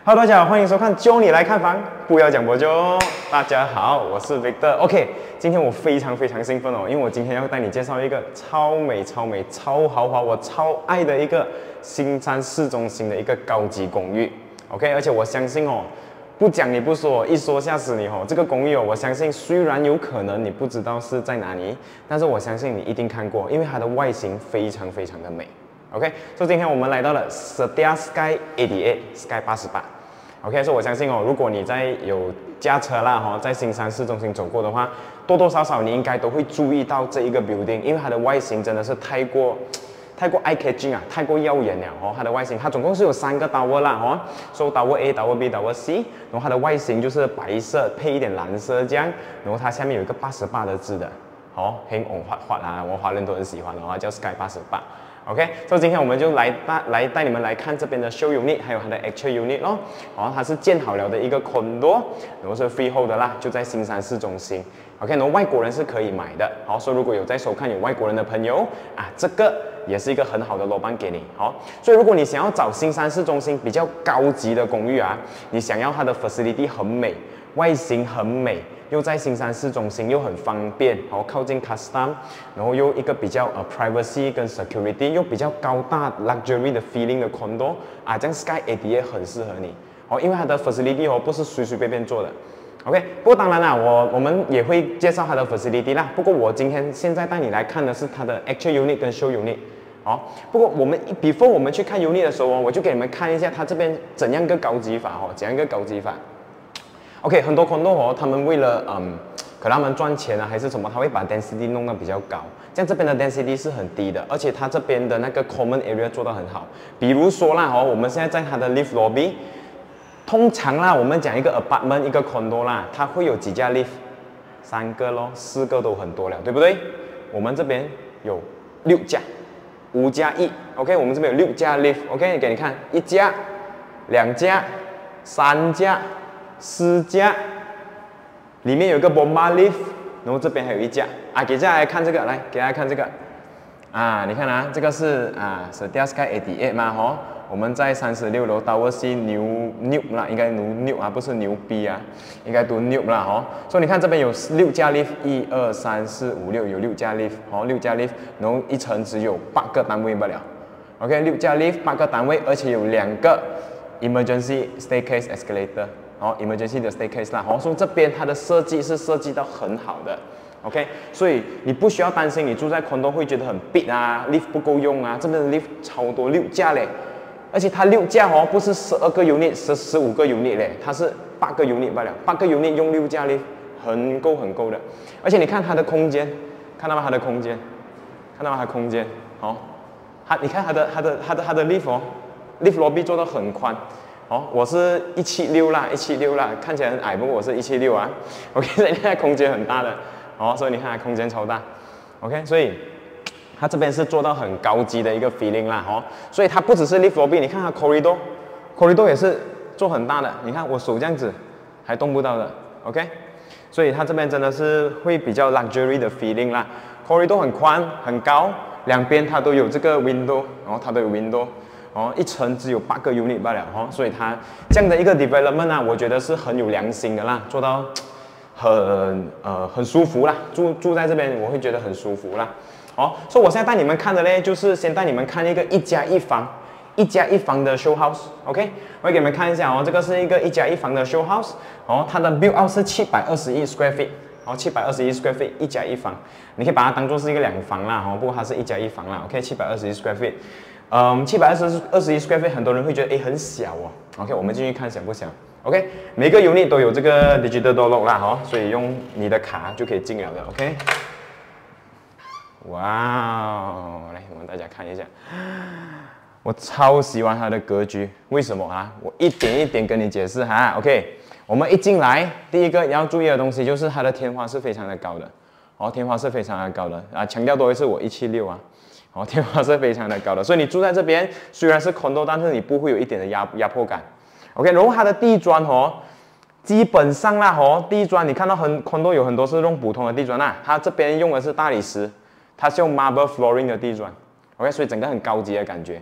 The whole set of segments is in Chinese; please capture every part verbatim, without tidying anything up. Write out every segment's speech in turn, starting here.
Hello， 大家好，欢迎收看《就你来看房》，不要讲我就。大家好，我是 Victor。OK， 今天我非常非常兴奋哦，因为我今天要带你介绍一个超美、超美、超豪华，我超爱的一个新山市中心的一个高级公寓。OK， 而且我相信哦，不讲你不说，一说吓死你哦。这个公寓哦，我相信虽然有可能你不知道是在哪里，但是我相信你一定看过，因为它的外形非常非常的美。OK， 所以今天我们来到了 Setia Sky 八十八 Sky 八十八。OK， 所以我相信哦，如果你在有驾车啦哈，在新山市中心走过的话，多多少少你应该都会注意到这一个 building， 因为它的外形真的是太过太过 eye catching 啊，太过耀眼了哦。它的外形，它总共是有三个 tower 啦哦，所以 tower A、tower B、tower C， 然后它的外形就是白色配一点蓝色这样，然后它下面有一个八十八的字的，哦，很红滑滑啊，我华人都很喜欢的话叫 Sky 八十八。OK， 所以今天我们就来带来带你们来看这边的 show unit， 还有它的 actual unit 咯。哦，它是建好了的一个 condo， 然后是 freehold 的啦，就在新山市中心。OK， 然后外国人是可以买的。好，所以如果有在收看有外国人的朋友啊，这个也是一个很好的楼盘给你。好，所以如果你想要找新山市中心比较高级的公寓啊，你想要它的 facility 很美，外形很美。又在新山市中心，又很方便，好靠近 custom， 然后又一个比较呃 privacy 跟 security， 又比较高大 luxury 的 feeling 的 condo 啊，这样 Sky 八十八很适合你，哦，因为它的 facility 哦不是随随便便做的 ，OK， 不过当然啦，我我们也会介绍它的 facility 啦，不过我今天现在带你来看的是它的 actual unit 跟 show unit， 哦，不过我们 before 我们去看 unit 的时候哦，我就给你们看一下它这边怎样个高级法哦，怎样个高级法。OK， 很多 condo 哦，他们为了嗯，可能他们赚钱啊还是什么，他会把 density 弄得比较高，像这边的 density 是很低的，而且它这边的那个 common area 做得很好。比如说啦哦，我们现在在它的 lift lobby， 通常啦，我们讲一个 apartment 一个 condo 啦，它会有几架 lift， 三个咯，四个都很多了，对不对？我们这边有六架，五加一 ，OK， 我们这边有六架 lift，OK， 给你看，一架、两架、三架。四架，里面有一个 bomba lift， 然后这边还有一架啊，给大家来看这个，来给大家看这个啊，你看啊，这个是啊 Setia Sky 八十八嘛吼，我们在三十六楼 Tower C 牛牛啦，应该牛牛啊，不是牛逼啊，应该读牛啦吼，所以你看这边有六架 lift， 一二三四五六，有六架 lift， 哦，六架 lift， 然后一层只有八个单位罢了 ，OK， 六架 lift 八个单位，而且有两个 emergency staircase escalator。哦 ，emergency 的 staircase 啦，哦，所以这边它的设计是设计到很好的 ，OK， 所以你不需要担心你住在 condo 会觉得很 big 啊 ，lift 不够用啊，这边的 lift 超多六架嘞，而且它六架哦，不是十二个 unit， 十十五个 unit 嘞，它是八个 unit 罢了，八个 unit 用六架 lift 很够很够的，而且你看它的空间，看到吗？它的空间，看到吗？它的空间，哦，它你看它的它的它的它的 lift 哦 ，lift lobby 做到很宽。哦，我是一七六啦，一七六啦，看起来很矮，不过我是一七六啊。OK， 所以你看空间很大的，哦，所以你看空间超大。OK， 所以它这边是做到很高级的一个 feeling 啦，哦，所以它不只是 lift lobby， 你看它 corridor，corridor 也是做很大的，你看我手这样子还动不到的。OK， 所以它这边真的是会比较 luxury 的 feeling 啦。corridor 很宽很高，两边它都有这个 window， 然后它都有 window。哦，一层只有八个 unit 罢了哦，所以它这样的一个 development 啊，我觉得是很有良心的啦，做到很呃很舒服啦，住住在这边我会觉得很舒服啦。哦，所以我现在带你们看的呢，就是先带你们看一个一家一房，一家一房的 show house，OK， 我会给你们看一下哦，这个是一个一家一房的 show house， 哦，它的 build out 是七百二十一 square feet， 哦，七百二十一 square feet 一家一房，你可以把它当做是一个两房啦，哦，不过它是一家一房啦 ，OK， 七百二十一 square feet。嗯，七百二十二十一 square feet， 很多人会觉得诶很小哦。OK， 我们进去看小不小 ？OK， 每个 unit 都有这个 digital door lock 啦，哈，所以用你的卡就可以进了的。OK， 哇哦，来我们大家看一下，我超喜欢它的格局，为什么啊？我一点一点跟你解释哈。OK， 我们一进来，第一个要注意的东西就是它的天花是非常的高的，哦，天花是非常的高的啊，强调多一次，我一七六啊。哦，天花是非常的高的，所以你住在这边虽然是 condo， 但是你不会有一点的压压迫感。OK， 然后它的地砖哦，基本上啦哦，地砖你看到很 condo 有很多是用普通的地砖啦，它这边用的是大理石，它是用 marble flooring 的地砖。OK， 所以整个很高级的感觉。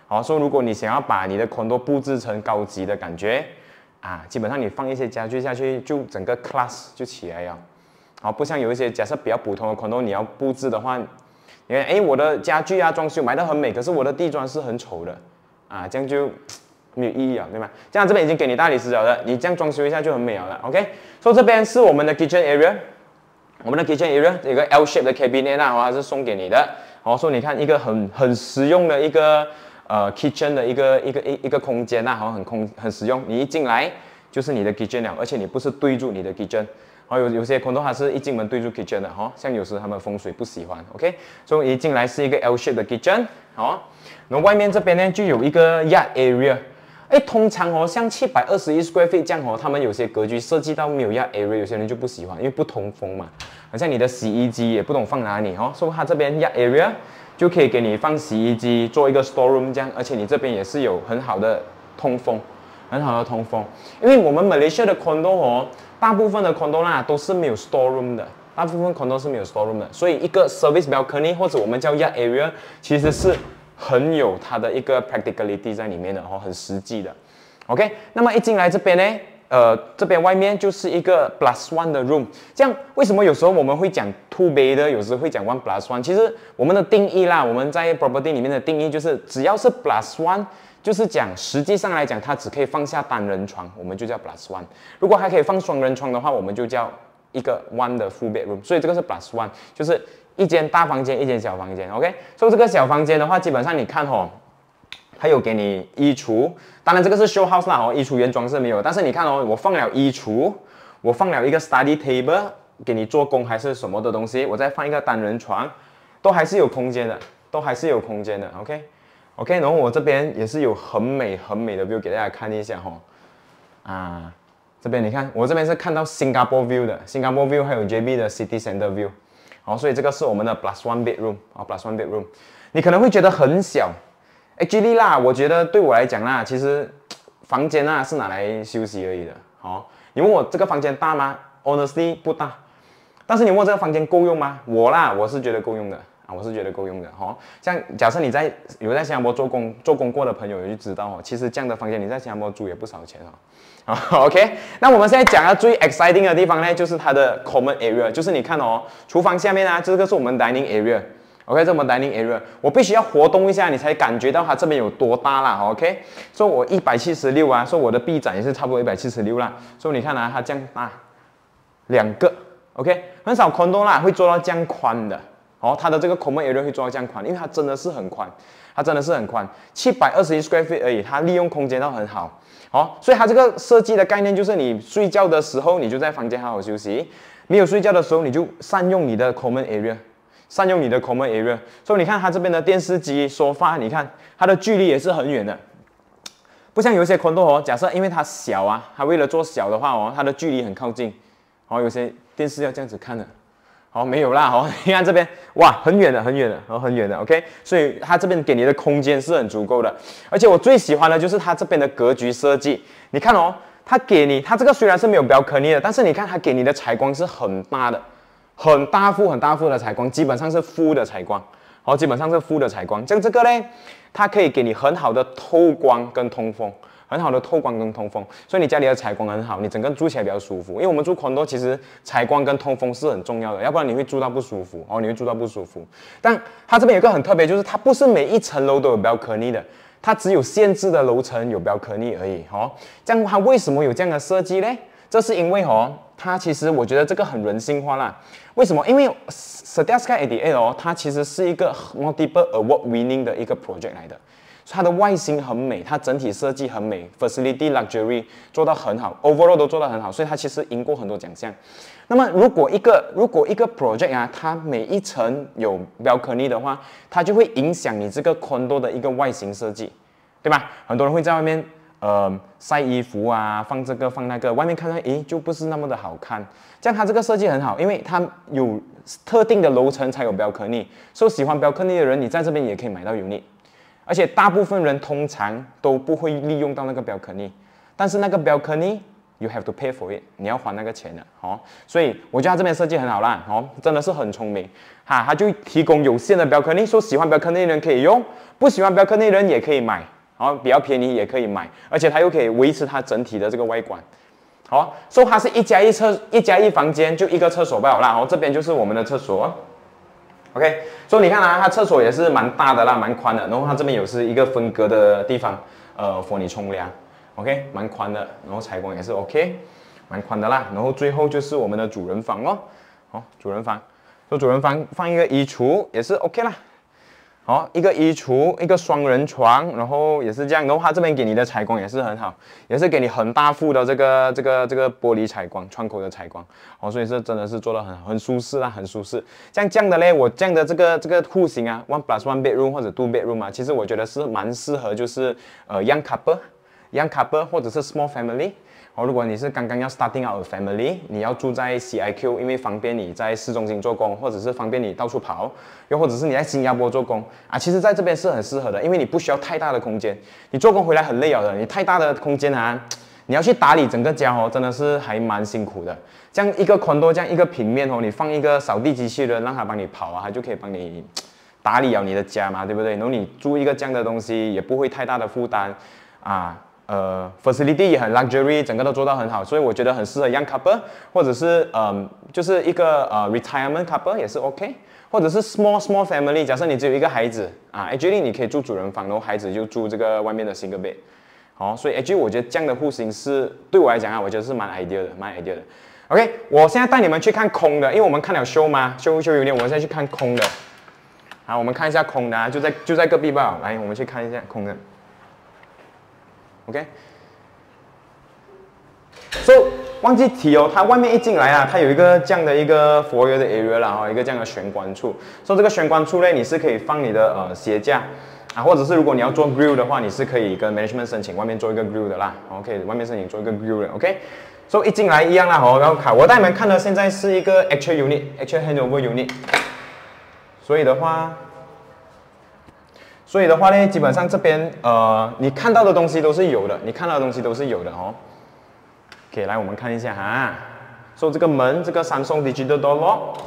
好，所以如果你想要把你的 condo 布置成高级的感觉啊，基本上你放一些家具下去，就整个 class 就起来了。好，不像有一些假设比较普通的 condo， 你要布置的话，你看，哎，我的家具啊装修买得很美，可是我的地砖是很丑的啊，这样就没有意义啊，对吗？这样这边已经给你大理石了的，你这样装修一下就很美了 ，OK？ 所以这边是我们的 kitchen area。我们的 kitchen area 有个 L shape 的 cabinet 啊，它是送给你的。好，所以你看一个很很实用的一个呃 kitchen 的一个一个一一个空间呐，好，很空很实用。你一进来就是你的 kitchen 了，而且你不是对住你的 kitchen。好，有有些 condo 它是一进门对住 kitchen 的，哈，像有时他们风水不喜欢 ，OK？ 所以一进来是一个 L shape 的 kitchen， 好，然后外面这边呢就有一个 yard area。哎，通常哦，像七百二十一 square feet 这样哦，他们有些格局设计到没有 yard area， 有些人就不喜欢，因为不通风嘛。好像你的洗衣机也不懂放哪里哦，所以它这边 yard area 就可以给你放洗衣机，做一个 storeroom 这样，而且你这边也是有很好的通风，很好的通风。因为我们 Malaysia 的 condo 哦，大部分的 condo 啦都是没有 storeroom 的，大部分 condo 是没有 storeroom 的，所以一个 service balcony 或者我们叫 yard area， 其实是很有它的一个 practicality 在里面的哦，很实际的。OK， 那么一进来这边呢，呃，这边外面就是一个 plus one 的 room。这样为什么有时候我们会讲 two bay 的，有时会讲 one plus one？ 其实我们的定义啦，我们在 property 里面的定义就是，只要是 plus one， 就是讲实际上来讲，它只可以放下单人床，我们就叫 plus one。如果还可以放双人床的话，我们就叫一个 one 的 full bedroom。所以这个是 plus one， 就是一间大房间，一间小房间。OK， 所以这个小房间的话，基本上你看哦。它有给你衣橱，当然这个是 show house 啦哦，衣橱原装是没有。但是你看哦，我放了衣橱，我放了一个 study table 给你做工还是什么的东西，我再放一个单人床，都还是有空间的，都还是有空间的。OK，OK，、OK? OK, 然后我这边也是有很美很美的 view 给大家看一下哈、哦。啊，这边你看，我这边是看到 Singapore view 的 ，Singapore view 还有 J B 的 City Center view。好，所以这个是我们的 plus one bedroom 啊 ，plus one bedroom。你可能会觉得很小。Actually 啦，我觉得对我来讲啦，其实房间啊是拿来休息而已的。好、哦，你问我这个房间大吗 ？Honestly 不大。但是你问我这个房间够用吗？我啦，我是觉得够用的啊，我是觉得够用的。哈、哦，像假设你在有在新加坡做工做工过的朋友，就知道哦，其实这样的房间你在新加坡租也不少钱哦。好 ，OK， 那我们现在讲的最 exciting 的地方呢，就是它的 common area， 就是你看哦，厨房下面啊，这个是我们 dining area。OK， 这我们 dining area， 我必须要活动一下，你才感觉到它这边有多大啦。OK， 所以我一百七十六啊，所以我的臂展也是差不多一百七十六啦。所以你看啊，它这样大，两个 ，OK， 很少 condo 啦会做到这样宽的。哦，它的这个 common area 会做到这样宽，因为它真的是很宽，它真的是很宽，七百二十一 square feet 而已，它利用空间到很好。好、哦，所以它这个设计的概念就是你睡觉的时候你就在房间好好休息，没有睡觉的时候你就善用你的 common area。善用你的 common area， 所以你看它这边的电视机、沙发，你看它的距离也是很远的，不像有一些 condo 哦，假设因为它小啊，它为了做小的话哦，它的距离很靠近，好、哦，有些电视要这样子看的，好、哦、没有啦，好、哦，你看这边哇，很远的，很远的，然后很远的 ，OK， 所以它这边给你的空间是很足够的，而且我最喜欢的就是它这边的格局设计，你看哦，它给你，它这个虽然是没有balcony的，但是你看它给你的采光是很大的。很大幅、很大幅的采光，基本上是负的采光，好，基本上是负的采光。像这个呢，它可以给你很好的透光跟通风，很好的透光跟通风，所以你家里的采光很好，你整个住起来比较舒服。因为我们住 condo 其实采光跟通风是很重要的，要不然你会住到不舒服，哦，你会住到不舒服。但它这边有个很特别，就是它不是每一层楼都有 balcony 的，它只有限制的楼层有 balcony 而已，哦，这样它为什么有这样的设计呢？这是因为哦，它其实我觉得这个很人性化啦。为什么？因为 Setiasky eighty-eight 哦，它其实是一个 multiple award winning 的一个 project 来的，所以它的外形很美，它整体设计很美 ，facility luxury 做到很好 ，overall 都做到很好，所以它其实赢过很多奖项。那么如果一个如果一个 project 啊，它每一层有 balcony 的话，它就会影响你这个 condo 的一个外形设计，对吧？很多人会在外面。呃，晒衣服啊，放这个放那个，外面看看，诶，就不是那么的好看。这样它这个设计很好，因为它有特定的楼层才有 balcony， 所以喜欢 balcony 的人，你在这边也可以买到 unit。而且大部分人通常都不会利用到那个 balcony， 但是那个 balcony You have to pay for it， 你要还那个钱的哦。所以我觉得它这边设计很好啦，哦，真的是很聪明哈。它就提供有限的balcony，说喜欢balcony的人可以用，不喜欢balcony的人也可以买，哦，比较便宜也可以买，而且它又可以维持它整体的这个外观。好，所以它是一家一厕一家一房间，就一个厕所罢了啦。然后这边就是我们的厕所 ，OK。所以你看啊，它厕所也是蛮大的啦，蛮宽的。然后它这边有是一个分隔的地方，呃，for你冲凉。OK， 蛮宽的，然后采光也是 OK， 蛮宽的啦。然后最后就是我们的主人房哦，好，主人房，说主人房放一个衣橱也是 OK 啦。好，一个衣橱，一个双人床，然后也是这样。然后它这边给你的采光也是很好，也是给你很大幅的这个这个这个玻璃采光，窗口的采光。哦，所以是真的是做的很很舒适啦，很舒适。像这样的嘞，我这样的这个这个户型啊 ，one plus one bedroom 或者 two bedroom 啊，其实我觉得是蛮适合，就是呃 young couple。young couple 或者是 small family， 哦，如果你是刚刚要 starting out a family， 你要住在 C I Q， 因为方便你在市中心做工，或者是方便你到处跑，又或者是你在新加坡做工啊，其实在这边是很适合的，因为你不需要太大的空间，你做工回来很累了的，你太大的空间啊，你要去打理整个家哦，真的是还蛮辛苦的。这样一个 condo， 这样一个平面哦，你放一个扫地机器人，让它帮你跑啊，它就可以帮你打理好你的家嘛，对不对？然后你租一个这样的东西，也不会太大的负担啊。呃 ，facility 也很 luxury， 整个都做到很好，所以我觉得很适合 young couple， 或者是嗯，就是一个呃 retirement couple 也是 OK， 或者是 small small family， 假设你只有一个孩子啊 ，actually 你可以住主人房，然后孩子就住这个外面的 single bed， 好，所以 actually 我觉得这样的户型是对我来讲啊，我觉得是蛮 ideal 的，蛮 ideal 的。OK， 我现在带你们去看空的，因为我们看了 show 嘛 ，show show 有点，我现在去看空的。好，我们看一下空的啊，就在就在隔壁吧，来，我们去看一下空的。OK， 所以忘记提哦，它外面一进来啊，它有一个这样的一个 foyer 的 area 啦，哈，一个这样的玄关处。所以这个玄关处呢，你是可以放你的呃鞋架啊，或者是如果你要做 grill 的话，你是可以跟 management 申请外面做一个 grill 的啦。OK， 外面申请做一个 grill 的 OK。所以一进来一样啦，哦，然后看我带你们看的现在是一个 actual unit，actual handover unit。所以的话。所以的话呢，基本上这边呃，你看到的东西都是有的，你看到的东西都是有的哦。OK， 来我们看一下哈。所以这个门，这个 Samsung Digital Door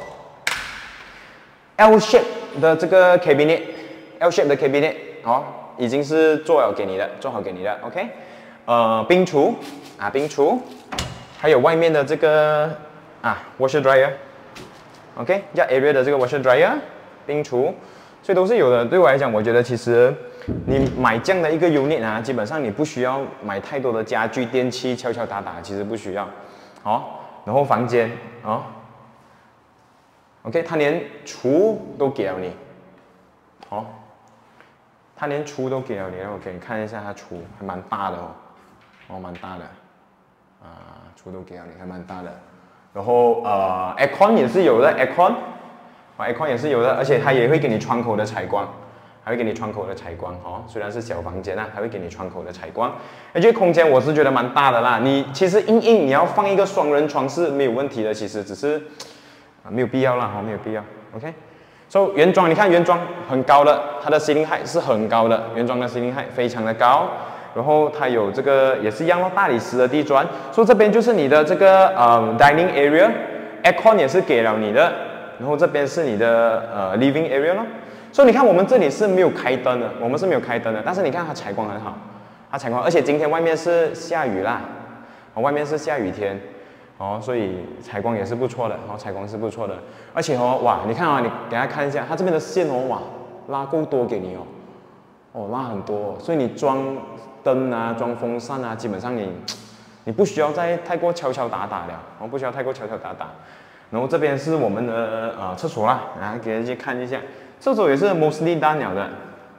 Lock，L shape 的这个 cabinet，L shape 的 cabinet， 哦，已经是做好给你的，做好给你的 ，OK。呃，冰橱啊，冰橱，还有外面的这个啊 washer dryer，OK， 加 area 的这个 washer dryer， 冰橱。所以都是有的。对我来讲，我觉得其实你买这样的一个 unit 啊，基本上你不需要买太多的家具、电器，敲敲打打，其实不需要。好，然后房间啊 ，OK， 它连厨都给了你。好，它连厨都给了你。OK， 看一下它厨还蛮大的哦，哦，蛮大的啊，厨都给了你，还蛮大的。然后呃 ，aircon 也是有的 ，aircon。aircon 也是有的，而且它也会给你窗口的采光，还会给你窗口的采光哦。虽然是小房间啊，还会给你窗口的采光。而且空间我是觉得蛮大的啦。你其实硬硬你要放一个双人床是没有问题的，其实只是啊没有必要啦，哈，没有必要。OK， 所以原装你看原装很高的，它的 ceiling height 是很高的，原装的 ceiling height 非常的高。然后它有这个也是一样咯，大理石的地砖。所以这边就是你的这个呃 dining area，aircon 也是给了你的。然后这边是你的呃 living area 咯，所以你看我们这里是没有开灯的，我们是没有开灯的，但是你看它采光很好，它采光，而且今天外面是下雨啦，哦，外面是下雨天，哦，所以采光也是不错的，哦，采光是不错的，而且哦，哇，你看啊，你给大家看一下，它这边的线哦，哇，拉够多给你哦，哦，拉很多哦，所以你装灯啊，装风扇啊，基本上你你不需要再太过敲敲打打了，哦，不需要太过敲敲打打。然后这边是我们的呃厕所啦，来给大家看一下，厕所也是 mostly done 了的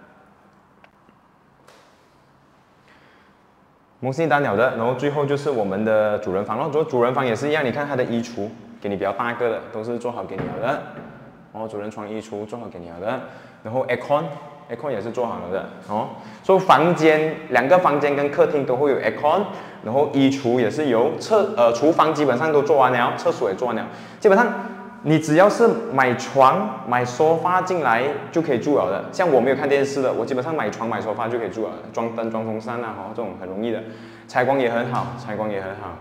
，mostly done 了的。然后最后就是我们的主人房咯，主主人房也是一样，你看它的衣橱给你比较大个的，都是做好给你了的。然后主人床衣橱做好给你了的，然后 aircon。aircon 也是做好了的哦，所以房间两个房间跟客厅都会有 aircon， 然后衣橱也是有，厕呃厨房基本上都做完了，厕所也做完了，基本上你只要是买床买沙发进来就可以住了的。像我没有看电视的，我基本上买床买沙发就可以住了，装灯装风扇啊，哦这种很容易的，采光也很好，采光也很好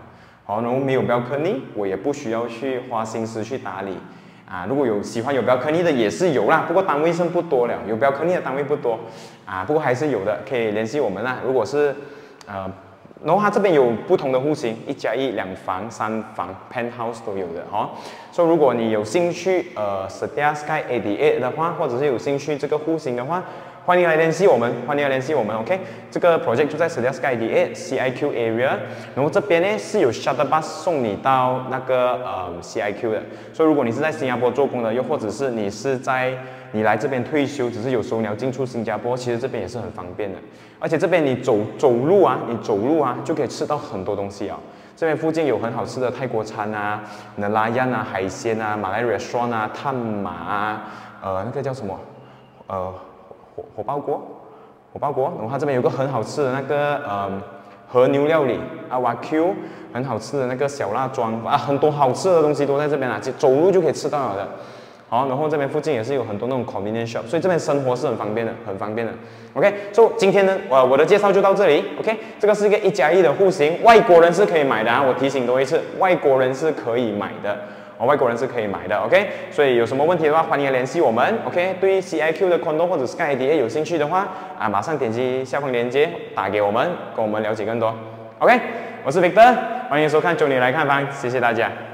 好，然后没有 balcony， 我也不需要去花心思去打理。啊，如果有喜欢有 balcony 的也是有啦，不过单位剩不多了，有 balcony 的单位不多，啊，不过还是有的，可以联系我们啦。如果是，呃，然后它这边有不同的户型，一加一、两房、三房、penthouse 都有的哦。所以如果你有兴趣，呃 ，Setia Sky 八十八的话，或者是有兴趣这个户型的话，欢迎来联系我们，欢迎来联系我们 ，OK？ 这个 project 就在 Setia Sky 八十八 C I Q area， 然后这边呢是有 shuttle bus 送你到那个呃 C I Q 的，所以如果你是在新加坡做工的，又或者是你是在你来这边退休，只是有时候你要进出新加坡，其实这边也是很方便的，而且这边你走走路啊，你走路啊就可以吃到很多东西啊。这边附近有很好吃的泰国餐啊、那拉yan啊、海鲜啊、马来 restaurant 啊、探马啊，呃，那个叫什么？呃。火火爆锅，火爆锅，然后它这边有个很好吃的那个呃和牛料理啊 ，Wagyu， 很好吃的那个小辣庄啊，很多好吃的东西都在这边啊，走路就可以吃到了的。好，然后这边附近也是有很多那种 convenience shop， 所以这边生活是很方便的，很方便的。OK， 所以今天呢，我我的介绍就到这里。OK， 这个是一个一加一的户型，外国人是可以买的啊，我提醒多一次，外国人是可以买的。哦，外国人是可以买的 ，OK， 所以有什么问题的话，欢迎联系我们 ，OK。对于 C I Q 的 condo 或者 Sky 八十八有兴趣的话，啊，马上点击下方链接打给我们，跟我们了解更多 ，OK。我是 Victor， 欢迎收看《九你来看房》，谢谢大家。